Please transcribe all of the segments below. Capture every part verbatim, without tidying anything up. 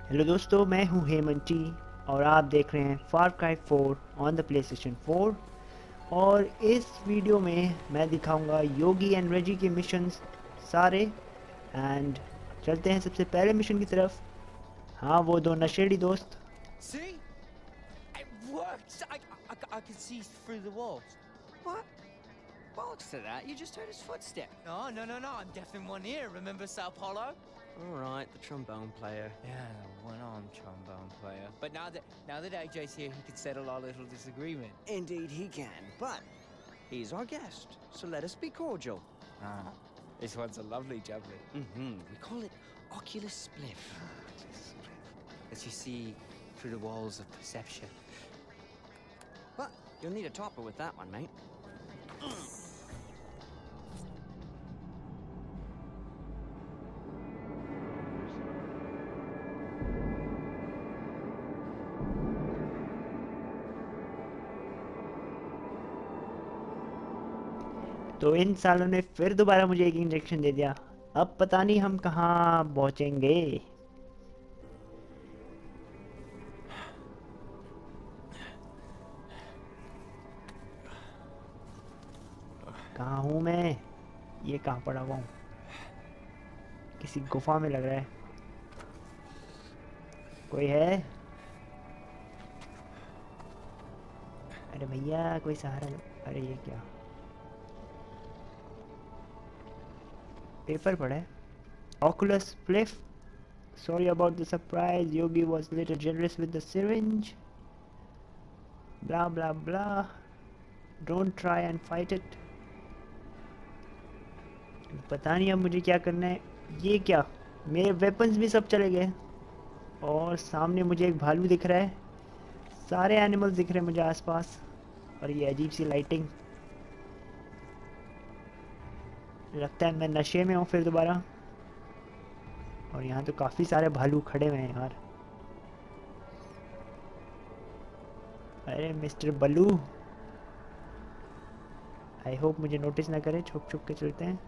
Hello दोस्तों, मैं हूं हेमंती और आप देख रहे हैं Far Cry four on the PlayStation four. और इस वीडियो में मैं दिखाऊंगा योगी एंड रेजी के मिशंस सारे। एंड चलते हैं सबसे पहले मिशन की तरफ। हाँ, वो दो नशेड़ी दोस्त। See? It worked! I, I, I could see through the walls. What? Bollocks to that, you just heard his footstep. No, no, no, no, I'm deaf in one ear, remember Sao Paulo? Alright, the trombone player. Yeah, the one-armed trombone player. But now that now that A J's here, he can settle our little disagreement. Indeed he can, but he's our guest, so let us be cordial. Ah, this one's a lovely jubbly. Mm-hmm, we call it Oculus Spliff. As you see through the walls of perception. But you'll need a topper with that one, mate. तो इन सालों ने फिर दोबारा मुझे एक injection दे दिया। अब पता नहीं हम कहाँ पहुँचेंगे। कहाँ हूँ मैं? ये कहाँ पड़ा हुआ हूँ? किसी गुफा में लग रहा है। कोई है? अरे भैया, कोई सहारा लो। अरे ये क्या पेपर पड़ा है? Oculus Spliff. Sorry about the surprise. Yogi was a little generous with the syringe. Blah blah blah. Don't try and fight it. पता नहीं अब मुझे क्या करना है। ये क्या, मेरे वेपन्स भी सब चले गए। और सामने मुझे एक भालू दिख रहा है। सारे एनिमल्स दिख रहे हैं मुझे आसपास। और ये अजीब सी लाइटिंग। लगता है मैं नशे में हूँ फिर दोबारा। और यहाँ तो काफी सारे भालू खड़े हुए हैं यार। अरे मिस्टर बल्लू, आई होप मुझे नोटिस ना करे। छुप छुप के चलते हैं।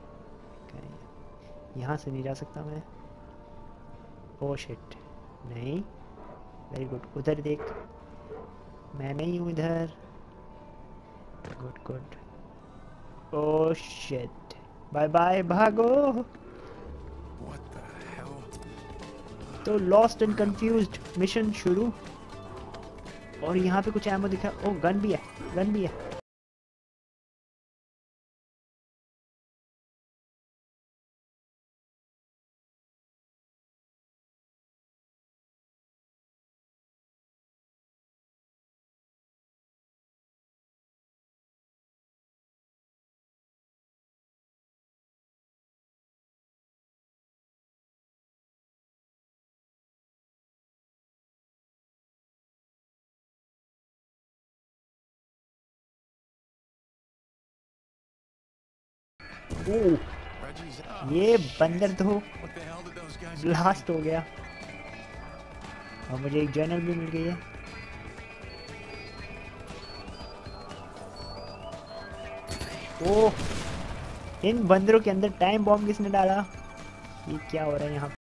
यहाँ से नहीं जा सकता मैं। ओह शिट, नहीं। वेरी गुड, उधर देख। मैं नहीं हूँ इधर। Good good. Oh shit, bye bye, भागो। What the hell? तो लॉस्ट एंड कंफ्यूज्ड मिशन शुरू। और यहाँ पे कुछ एमो दिखा। ओ गन भी है, गन भी है। ओ, Reggie's up. ये बंदर तो What the hell did those guys do? Blast हो गया। और मुझे एक जर्नल भी मिल गई है। ओह, इन बंदरों के अंदर टाइम बॉम्ब किसने डाला? ये क्या हो रहा है यहाँ पे?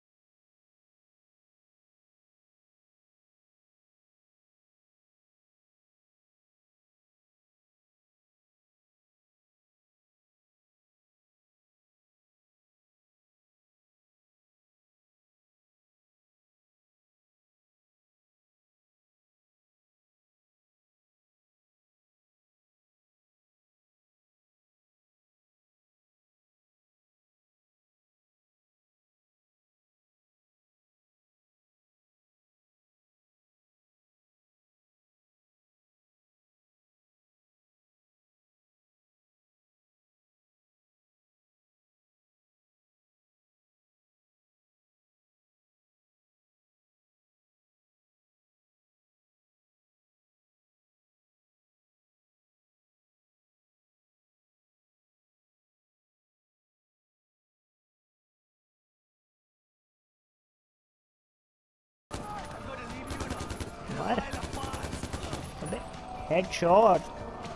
मार। अबे हेडशॉट।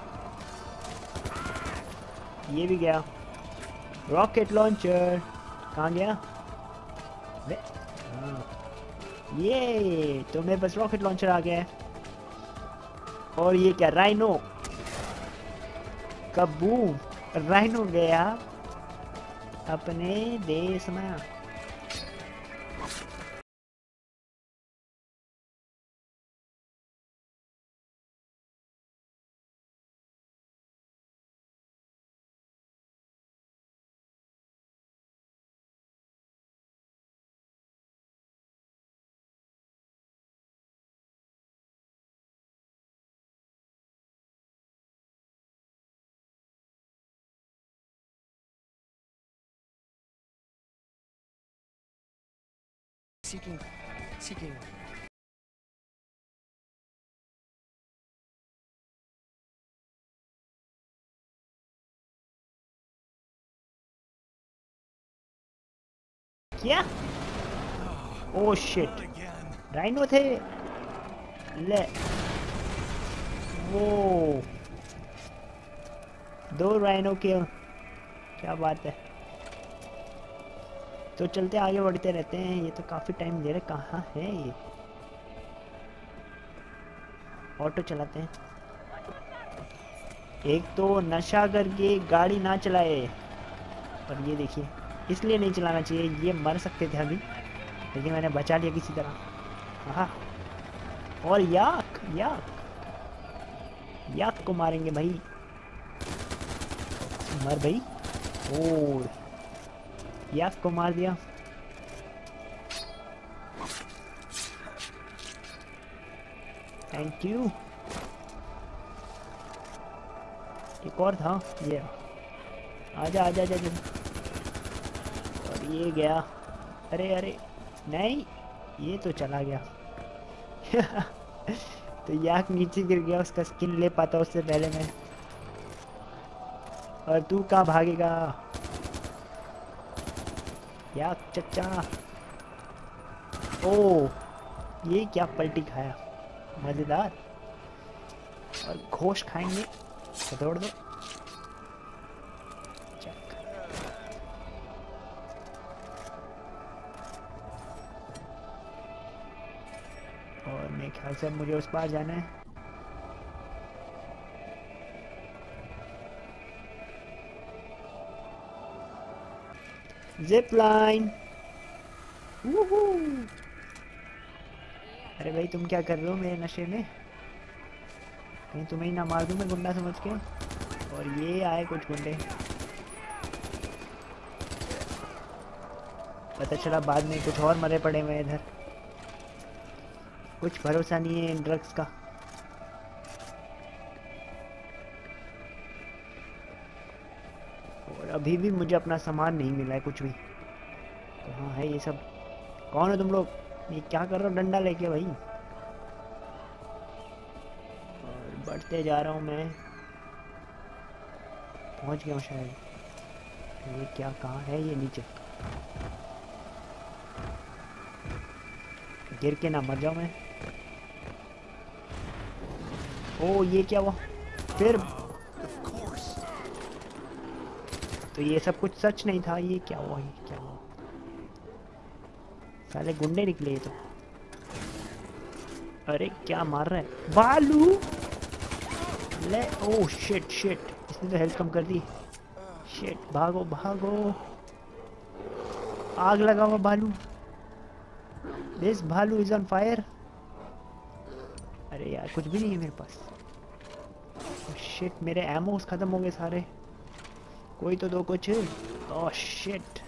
ये भी गया। रॉकेट लॉन्चर कहाँ गया? अबे हाँ, ये तो मेरे पास रॉकेट लॉन्चर आ गया है। और ये क्या, राइनो, कबूम, राइनो गया अपने देश में। Seeking, seeking. क्या? Oh shit, Not again. Rhino थे। ले वो दो राइनो के, क्या बात है। तो चलते आगे बढ़ते रहते हैं। ये तो काफी टाइम ले रहे, कहाँ है ये? ऑटो चलाते हैं। एक तो नशा करके गाड़ी ना चलाए, और ये देखिए इसलिए नहीं चलाना चाहिए, ये मर सकते थे अभी, लेकिन मैंने बचा लिया किसी तरह। हाँ, और याक याक याक को मारेंगे भाई। मर भाई। और याक को मार दिया। Thank you. एक और था ये, आजा आजा आजा आजा। और ये गया, अरे अरे नहीं, ये तो चला गया। तो याक नीचे गिर गया, उसका स्किन ले पाता उससे पहले मैं। और तू कहाँ भागेगा याक चच्चा? ओ ये क्या पलटी खाया, मजेदार। और घोष खाएंगे तो दौड़ दो। चक। और मेरे ख्याल से मुझे उस पार जाना है। Zip line. वूहू। अरे भाई तुम क्या कर रहे हो मेरे नशे में? कहीं तुम्हें ही ना मार दूं मैं गुंडा समझ के। और ये आए कुछ गुंडे, पता चला बाद में कुछ और मरे पड़े हुए इधर। कुछ भरोसा नहीं है इन ड्रग्स का। और अभी भी मुझे अपना सामान नहीं मिला है कुछ भी। कहाँ है ये सब? कौन हो तुम लोग? ये क्या कर रहे हो डंडा लेके भाई? और बढ़ते जा रहा हूँ मैं, पहुँच गया हूँ शायद। ये क्या, कहाँ है ये? नीचे गिर के ना मर जाऊँ मैं। ओ ये क्या हुआ फिर? तो ये सब कुछ सच नहीं था। ये क्या हुआ, ये क्या हुआ? साले गुंडे निकले ये तो। अरे क्या मार रहा है बालू? ले, ओ शिट शिट, इसने तो हेल्थ कम कर दी। शिट, भागो भागो, आग लगा हुआ भालू। दिस भालू इज ऑन फायर। अरे यार कुछ भी नहीं है मेरे पास। शिट, मेरे एमोस खत्म हो गए सारे। कोई तो दो कुछ। ओह शिट,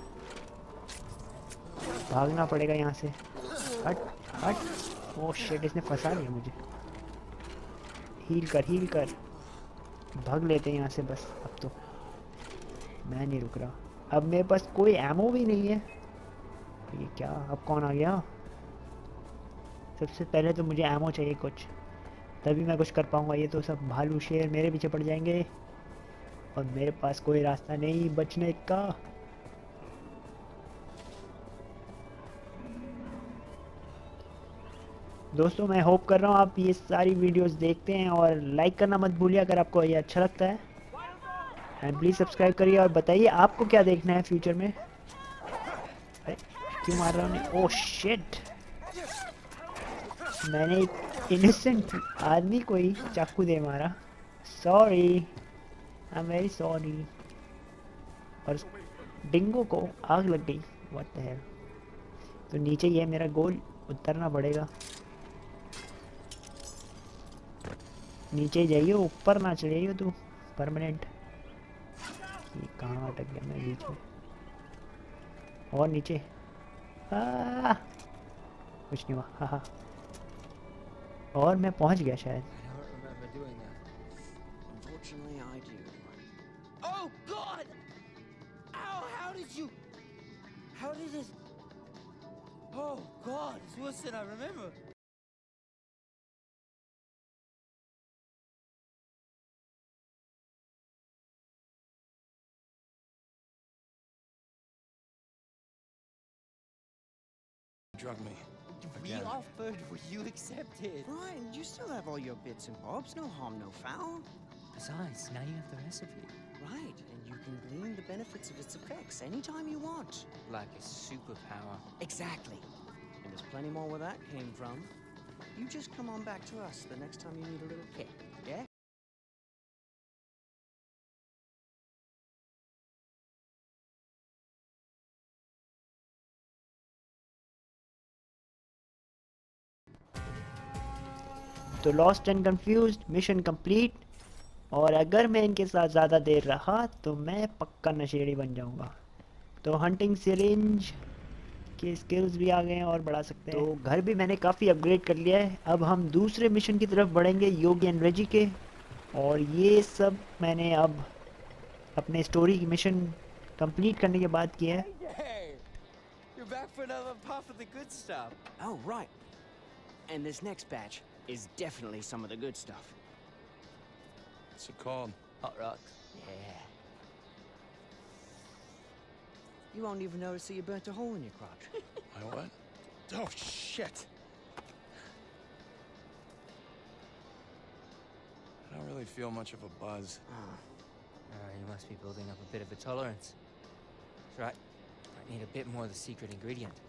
भागना पड़ेगा यहाँ से। हट हट। ओह शिट, इसने फंसा लिया मुझे। हील कर हील कर, भाग लेते हैं यहाँ से बस। अब तो मैं नहीं रुक रहा। अब मेरे पास कोई एमो भी नहीं है। ये क्या, अब कौन आ गया? सबसे पहले तो मुझे एमो चाहिए कुछ, तभी मैं कुछ कर पाऊंगा। ये तो सब भालू शेर मेरे पीछे पड़ जाएंगे और मेरे पास कोई रास्ता नहीं बचने का। दोस्तों मैं होप कर रहा हूँ आप ये सारी वीडियोस देखते हैं, और लाइक करना मत भूलिए अगर आपको ये अच्छा लगता है। एंड प्लीज़ सब्सक्राइब करिए और बताइए आपको क्या देखना है फ्यूचर में। अरे क्यों मार रहा हूँ? ओह शिट, मैंने एक इनोसेंट आदमी को ही चाकू दे मारा। Sorry, I am very sorry. और उस डिंगो को आग लग गई। What the hell. तो नीचे ये मेरा गोल, उतरना पड़ेगा। नीचे जाइए, ऊपर ना चढ़िए तू परमानेंट। ये कहाँ अटक गया मैं बीच में। और नीचे आ, कुछ नहीं हुआ। हाँ हाँ, और मैं पहुंच गया शायद। I don't remember doing that. Unfortunately, I do. Oh God! Ow! How did you? How did it? Oh God! It's worse than I remember. Drug me. We Again. offered. Will you accept it? Right, you still have all your bits and bobs. No harm, no foul. Besides, now you have the recipe. Right, and you can glean the benefits of its effects anytime you want. Like a superpower. Exactly. And there's plenty more where that came from. You just come on back to us the next time you need a little kick, yeah? तो lost and confused mission complete. और अगर मैं इनके साथ ज़्यादा देर रहा तो मैं पक्का नशेड़ी बन जाऊंगा। तो हंटिंग सिरिंज के स्किल्स भी आ गए हैं और बढ़ा सकते हैं। तो घर भी मैंने काफ़ी अपग्रेड कर लिया है। अब हम दूसरे मिशन की तरफ बढ़ेंगे, योगी एंड रेजी के। और ये सब मैंने अब अपने स्टोरी की मिशन कंप्लीट करने के बाद किया है। Hey, you're back for another puff of the good stuff. Oh, right. And this next batch is definitely some of the good stuff. What's it called? Hot rocks. Yeah. You won't even notice that you burnt a hole in your crotch. My what? Oh, shit. I don't really feel much of a buzz. Oh. Uh, you must be building up a bit of a tolerance. That's right. I need a bit more of the secret ingredient.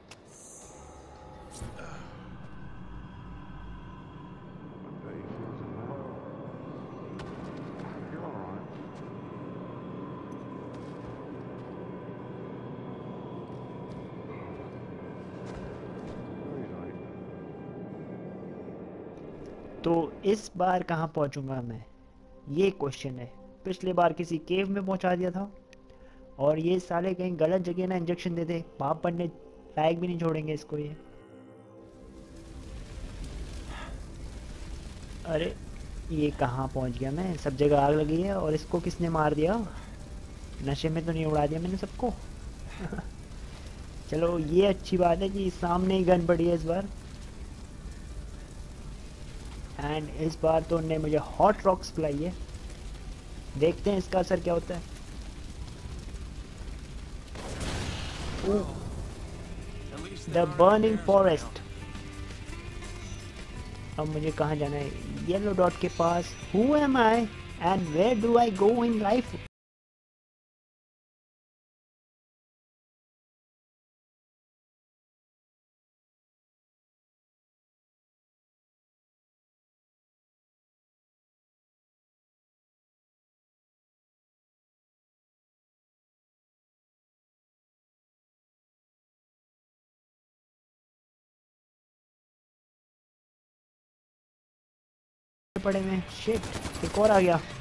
तो इस बार कहाँ पहुँचूंगा मैं, ये question है। पिछले बार किसी केव में पहुँचा दिया था, और ये साले कहीं गलत जगह ना इंजेक्शन दे दे, पाप पढ़ने लायक भी नहीं छोड़ेंगे इसको ये। अरे ये कहाँ पहुँच गया मैं, सब जगह आग लगी है। और इसको किसने मार दिया, नशे में तो नहीं उड़ा दिया मैंने सबको। चलो ये अच्छी बात है कि सामने ही गन पड़ी है इस बार। एंड इस बार तो उनने मुझे हॉट रॉक्स पिलाई है, देखते हैं इसका असर क्या होता है। The burning forest. अब मुझे कहाँ जाना है, येलो डॉट के पास। Who am I and where do I go in life. पड़े में शिट, एक और आ गया।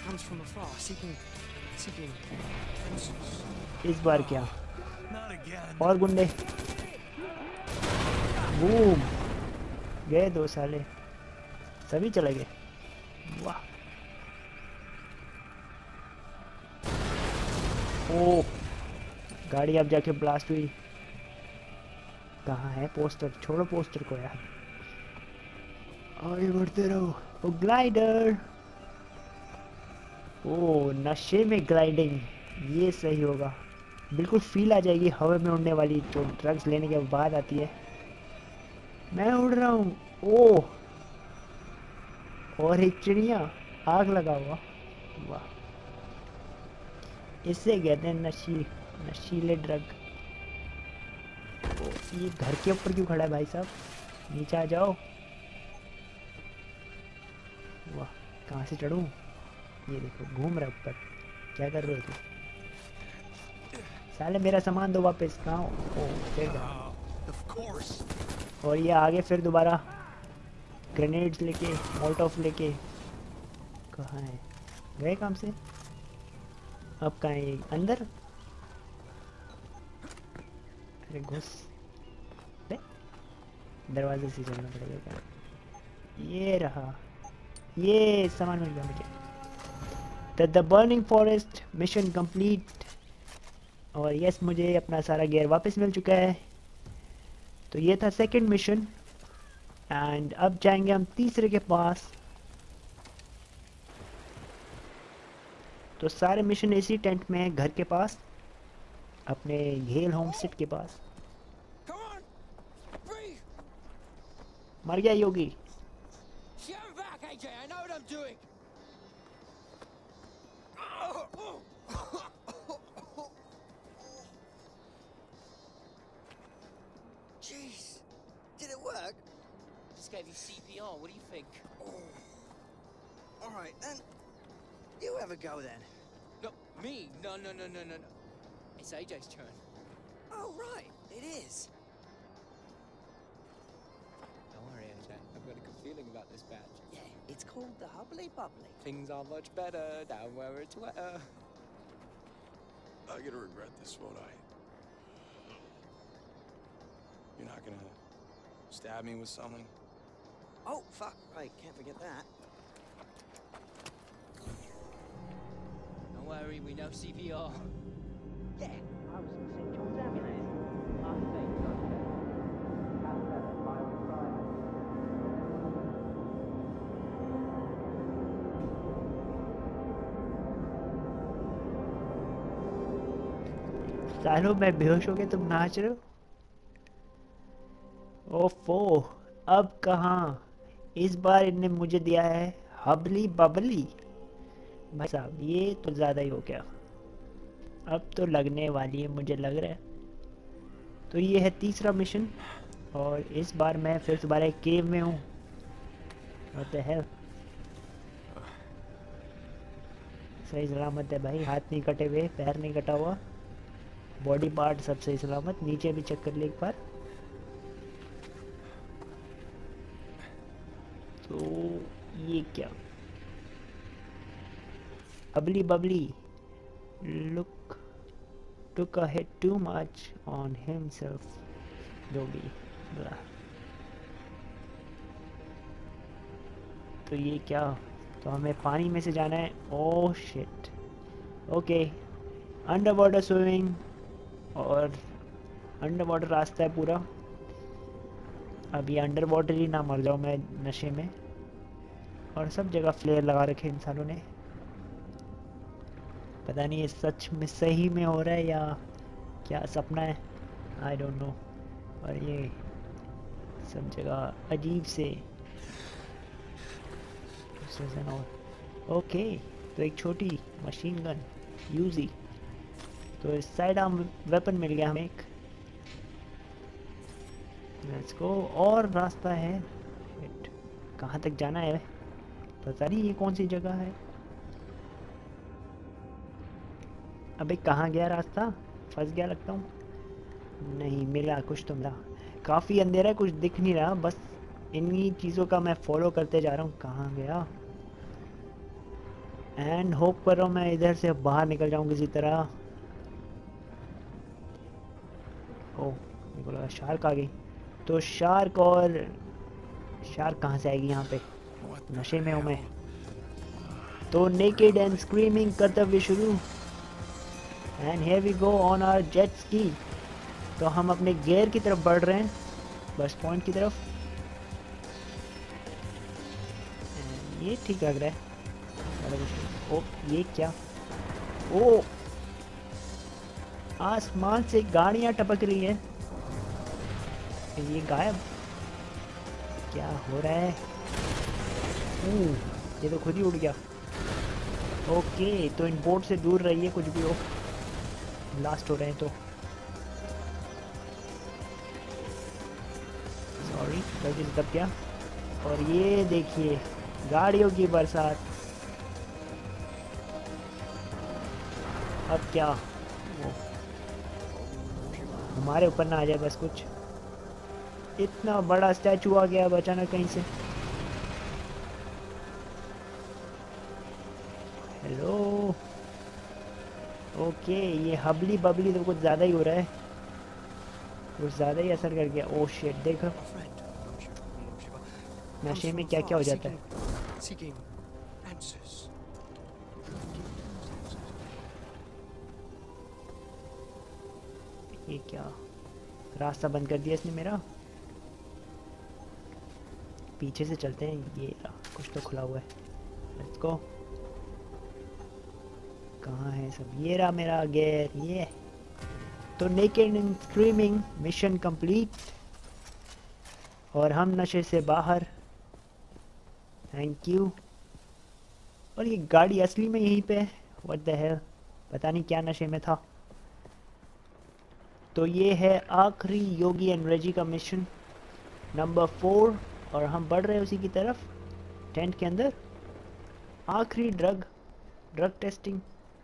comes from afar, seeking, seeking. इस बार क्या? Not again. और गुंडे। बूम, गए दो साले, सभी चले गए। वाह। ओ, गाड़ी अब जाके ब्लास्ट हुई। कहाँ है पोस्टर? छोड़ो पोस्टर को यार, आगे बढ़ते रहो। ओ ग्लाइडर, ओ नशे में ग्लाइडिंग, ये सही होगा। बिल्कुल फील आ जाएगी हवा में उड़ने वाली, जो ड्रग्स लेने के बाद आती है। मैं उड़ रहा हूँ। ओ, और एक चिड़िया, आग लगा हुआ। वाह, इससे कहते हैं नशी नशीले ड्रग। ओ, ये घर के ऊपर क्यों खड़ा है भाई साहब? नीचे आ जाओ। वाह, कहाँ से चढ़ूं? ये देखो घूम रहा ऊपर। क्या कर रहे हो तुम? साले मेरा सामान दो वापस। कहाँ हो? ओ, फिर गया। Of course. और ये आगे फिर दोबारा ग्रेनेड्स लेके, मोल्टोफ लेके। कहाँ है? गए काम से? अब कहाँ है? अंदर? अरे घुस। दरवाजे से चलना पड़ेगा क्या? ये रहा, ये सामान मिल गया मुझे। The burning forest mission complete. और यस, मुझे अपना सारा गियर वापस मिल चुका है। तो ये था सेकंड मिशन, एंड अब जाएंगे हम तीसरे के पास। तो सारे मिशन इसी टेंट में है, घर के पास, अपने घेल होमस्टेड के पास। Come on! Breathe! मर गया योगी। Stand back, A J! I know what I'm doing! Jeez, did it work? Just gave you C P R, what do you think? Oh. All right, then. You have a go then. No, me? No, no, no, no, no, no. It's A J's turn. Oh, right, it is. Don't worry, A J. I've got a good feeling about this badge. Yeah, it's called the Hubbly Bubbly. Things are much better down where it's wetter. I'm gonna regret this, won't I? You're not gonna stab me with something? Oh, fuck, right, can't forget that. Don't worry, we know C P R. Yeah, I was in Saint John's ambulance. I think not. सालों मैं बेहोश हो गया, तुम नाच रहे हो? ओफो, अब कहाँ? इस बार इनने मुझे दिया है हबली बबली। भाई साहब ये तो ज़्यादा ही हो गया। अब तो लगने वाली है, मुझे लग रहा है। तो ये है तीसरा मिशन, और इस बार मैं फिर दोबारा एक केव में हूँ। What the hell? सही सलामत है भाई, हाथ नहीं कटे हुए, पैर नहीं कटा हुआ, बॉडी पार्ट सब सही सलामत। नीचे भी चेक कर ले एक बार। तो ये क्या? Bubbly bubbly look took a hit too much on himself. Yogi. तो ये क्या? तो हमें पानी में से जाना है। Oh shit. Okay, under water swimming, और अंडर वाटर रास्ता है पूरा। अब ये अंडर वाटर ही ना मर जाऊँ मैं नशे में। और सब जगह फ्लेयर लगा रखे इंसानों ने। पता नहीं ये सच में सही में हो रहा है या क्या सपना है, आई डोंट नो। और ये सब जगह अजीब से। ओके, तो एक छोटी मशीन गन यूजी। तो इस साइड आर्म वेपन मिल गया हमें एक। Let's go. और रास्ता है, कहाँ तक जाना है पता नहीं। ये कौन सी जगह है? अबे कहाँ गया रास्ता? फंस गया लगता हूँ। नहीं मिला, कुछ तो मिला। काफ़ी अंधेरा है, कुछ दिख नहीं रहा। बस इन्हीं चीज़ों का मैं फॉलो करते जा रहा हूँ। कहाँ गया? एंड होप कर रहा हूँ मैं इधर से बाहर निकल जाऊँ किसी तरह। ओह मेरे को लगा शार्क आ गई। तो शार्क और शार्क कहाँ से आएगी यहाँ पे? नशे में हूँ मैं। तो नेकेड एंड स्क्रीमिंग कर्तव्य शुरू। And here we go on our jet ski. तो हम अपने गियर की तरफ बढ़ रहे हैं, बस पॉइंट की तरफ। And ये ठीक लग रहा है। ओ ये क्या? ओ आसमान से गाड़ियां टपक रही हैं। ये गायब क्या हो रहा है? ओ, ये तो खुद ही उड़ गया। ओके तो इन बोट से दूर रहिए कुछ भी हो, ब्लास्ट हो रहे हैं तो। सॉरी गलती से दब गया। और ये देखिए गाड़ियों की बरसात। अब क्या वो हमारे ऊपर ना आ जाए बस कुछ। इतना बड़ा स्टैचू आ गया अब अचानक कहीं से। हेलो ओके ये हबली बबली तो कुछ ज़्यादा ही हो रहा है, कुछ ज़्यादा ही असर कर गया। ओ शिट देखो नशे में क्या क्या हो जाता है। ये क्या रास्ता बंद कर दिया इसने मेरा। पीछे से चलते हैं। ये कुछ तो खुला हुआ है। Let's go. कहाँ है सब? ये रहा मेरा गेयर। ये तो naked and screaming mission complete और हम नशे से बाहर। Thank you. और ये गाड़ी असली में यहीं पे है। व्हाट द हेल, पता नहीं क्या नशे में था। तो ये है आखिरी योगी एंड रेजी का मिशन नंबर फोर और हम बढ़ रहे हैं उसी की तरफ। टेंट के अंदर आखिरी drug drug testing.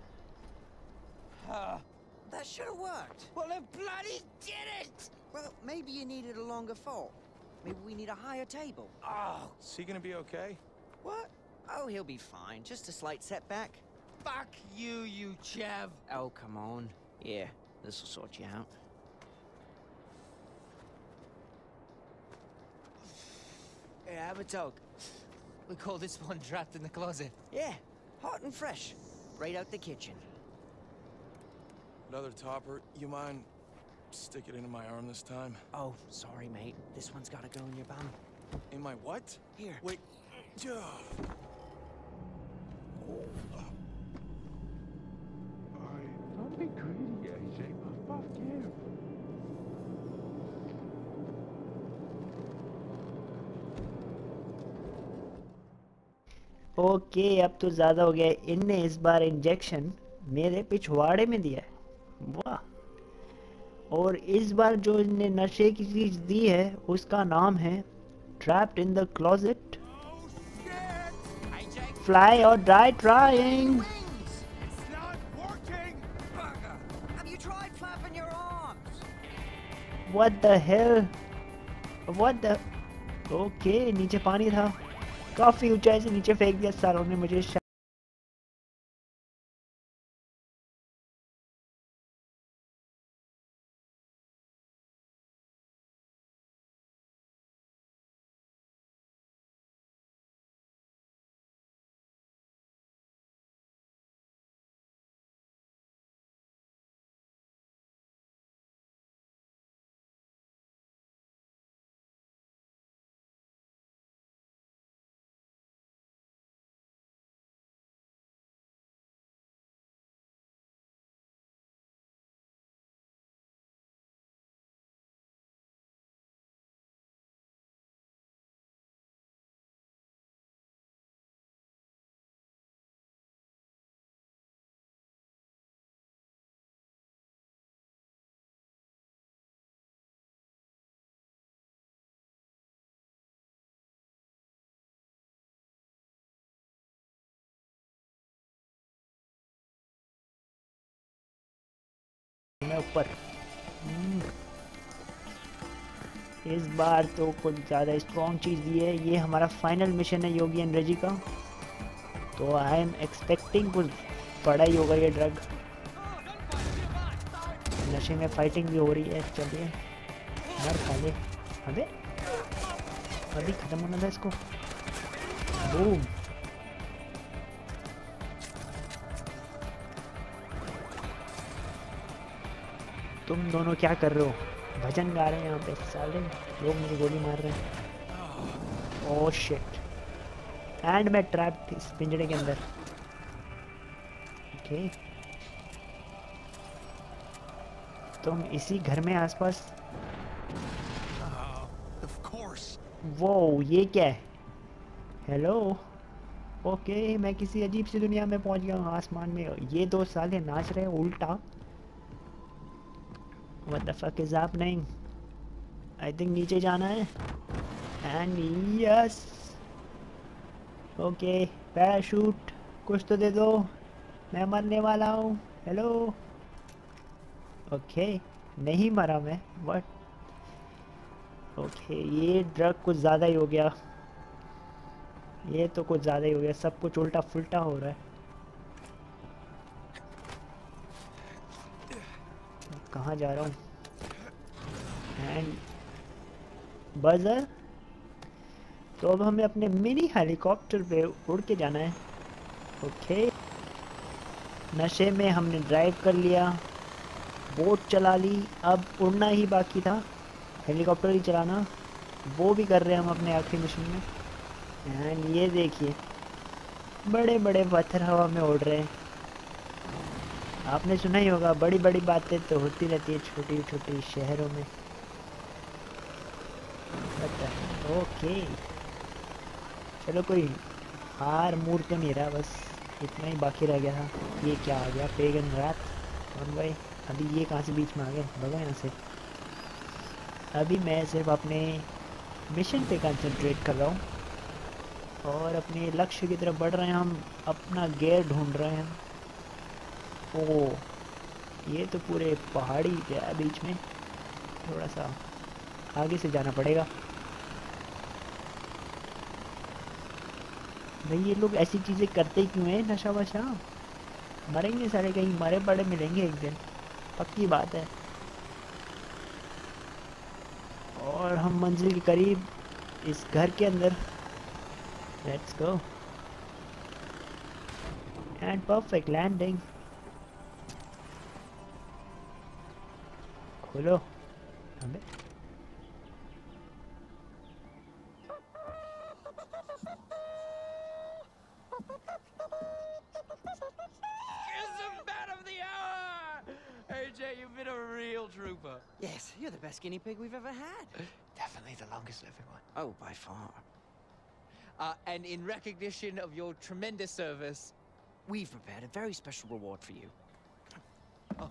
Uh, that should have worked. Well, then bloody did it! Well, maybe you needed a longer fall. Maybe we need a higher table. Oh, Is he gonna be okay? What? Oh, he'll be fine. Just a slight setback. fuck you, you chav. Oh, come on. Yeah, this'll sort you out. Hey, have a dog. We call this one trapped in the closet. Yeah, hot and fresh. Right out the kitchen. Another topper. You mind stick it into my arm this time? Oh, sorry, mate. This one's gotta go in your bum. In my what? Here. Wait. I don't be greedy, A J. Fuck you. Okay अब तो ज़्यादा हो गया। इनने इस बार injection मेरे पिछवाड़े में दिया है। वाह। और इस बार जो इनने नशे की चीज दी है उसका नाम है trapped in the closet fly और die trying. What the hell, what the. Okay नीचे पानी था, काफी ऊंचाई से नीचे फेंक दिया सारों ने मुझे। मैं ऊपर। इस बार तो कुछ ज़्यादा स्ट्रॉन्ग चीज़ दी है। ये हमारा फाइनल मिशन है योगी एंड रेजी का। तो आई एम एक्सपेक्टिंग कुछ बड़ा ही होगा ये ड्रग। नशे में फाइटिंग भी हो रही है। चलिए मर खा ले। अबे अभी खत्म होना था इसको। बूम। तुम दोनों क्या कर रहे हो? भजन गा रहे हैं यहाँ पे साले लोग, मुझे गोली मार रहे हैं। Oh shit. एंड मैं ट्रैप इस पिंजरे के अंदर। ओके तुम इसी घर में आसपास। वो ये क्या है? हेलो। ओके मैं किसी अजीब सी दुनिया में पहुंच गया हूँ। आसमान में ये दो साले नाच रहे हैं उल्टा। What the fuck is happening? I think नीचे जाना है। And yes. ओके पैराशूट कुछ तो दे दो, मैं मरने वाला हूँ। हेलो। ओके नहीं मरा मैं। बट ओके ये ड्रग कुछ ज़्यादा ही हो गया। ये तो कुछ ज़्यादा ही हो गया। सब कुछ उल्टा फुल्टा हो रहा है। कहाँ जा रहा हूँ? And buzzer. तो अब हमें अपने मिनी हेलीकॉप्टर पे उड़ के जाना है। ओके नशे में हमने ड्राइव कर लिया, बोट चला ली, अब उड़ना ही बाकी था। हेलीकॉप्टर ही चलाना वो भी कर रहे हैं हम अपने आखिरी मिशन में। एंड ये देखिए बड़े बड़े पत्थर हवा में उड़ रहे हैं। आपने सुना ही होगा बड़ी बड़ी बातें तो होती रहती है छोटी छोटी शहरों में। ओके चलो कोई हार मूर तो नहीं रहा, बस इतना ही बाकी रह गया था। ये क्या आ गया? पेगन रात और भाई अभी ये कहाँ से बीच में आ गए? भगो यहाँ से। अभी मैं सिर्फ अपने मिशन पे कंसंट्रेट कर रहा हूँ और अपने लक्ष्य की तरफ बढ़ रहे हैं। हम अपना गियर ढूंढ रहे हैं। ओह ये तो पूरे पहाड़ी है बीच में, थोड़ा सा आगे से जाना पड़ेगा। भाई ये लोग ऐसी चीज़ें करते क्यों हैं? नशा वशा मरेंगे सारे, कहीं मरे पड़े मिलेंगे एक दिन, पक्की बात है। और हम मंजिल के करीब इस घर के अंदर। Let's go and perfect landing. खोलो। अबे A J, you've been a real trooper. Yes, you're the best guinea pig we've ever had. Definitely the longest living one. Oh, by far. Uh, and in recognition of your tremendous service, We've prepared a very special reward for you. oh.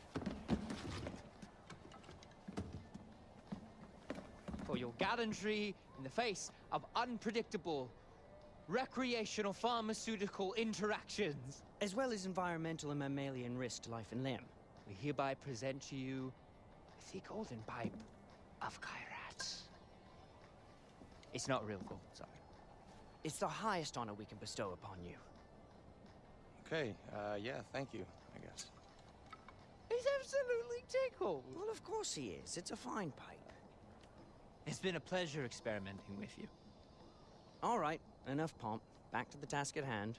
for your gallantry in the face of unpredictable recreational pharmaceutical interactions, As well as environmental and mammalian risk to life and limb. we hereby present to you the golden pipe of Kyrat. It's not real gold, sorry. It's the highest honor we can bestow upon you. Okay, uh, yeah, thank you, I guess. He's absolutely tickled. Well, of course he is. It's a fine pipe. It's been a pleasure experimenting with you. All right, enough pomp. Back to the task at hand.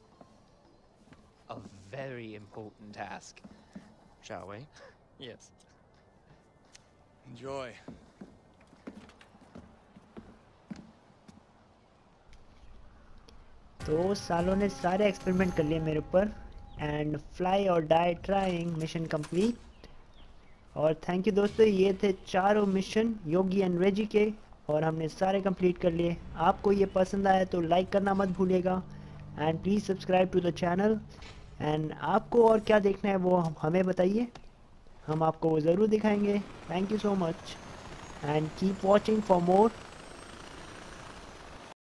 A very important task. Shall we? Yes. Enjoy. तो सालों ने सारे experiment कर लिए मेरे ऊपर। And fly और die trying mission complete. और थैंक यू दोस्तों, ये थे चारों मिशन योगी एंड रेजी के और हमने सारे कंप्लीट कर लिए। आपको ये पसंद आया तो लाइक करना मत भूलिएगा and please subscribe to the channel. And आपको और क्या देखना है वो हमें बताइए, हम आपको वो ज़रूर दिखाएंगे। Thank you so much and keep watching for more.